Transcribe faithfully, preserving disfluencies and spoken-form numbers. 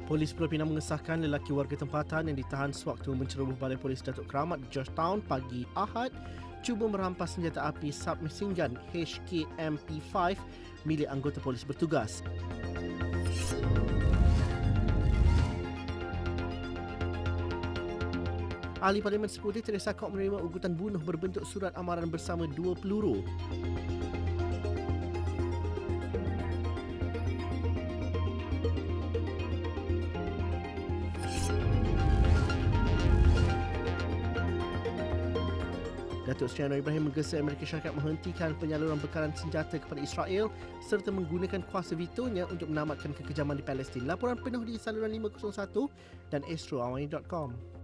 Polis Pulau Pinang mengesahkan lelaki warga tempatan yang ditahan sewaktu menceroboh Balai Polis Datuk Keramat di Georgetown pagi Ahad cuba merampas senjata api submachine gun H K M P lima milik anggota polis bertugas. Ahli Parlimen Seputih Teresa Kok menerima ugutan bunuh berbentuk surat amaran bersama dua peluru. Datuk Seri Anwar Ibrahim menggesa Amerika Syarikat menghentikan penyaluran bekalan senjata kepada Israel serta menggunakan kuasa vetonya untuk menamatkan kekejaman di Palestin. Laporan penuh di saluran lima kosong satu dan astro awani dot com.